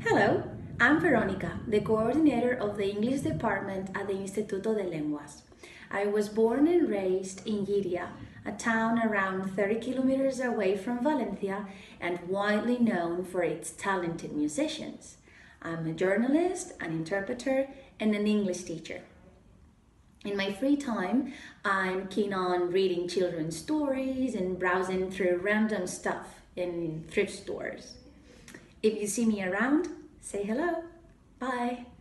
Hello, I'm Veronica, the coordinator of the English department at the Instituto de Lenguas. I was born and raised in Giria, a town around 30 kilometers away from Valencia and widely known for its talented musicians. I'm a journalist, an interpreter, and an English teacher. In my free time, I'm keen on reading children's stories and browsing through random stuff in thrift stores. If you see me around, say hello. Bye.